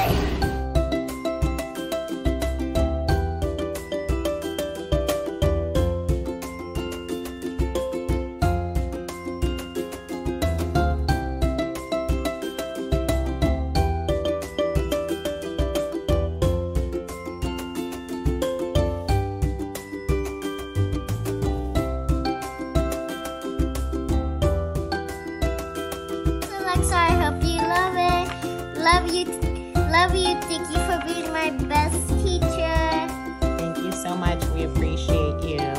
day. Alexa, I hope you love it. Love you. Love you. Thank you for being my best teacher. Thank you so much. We appreciate you.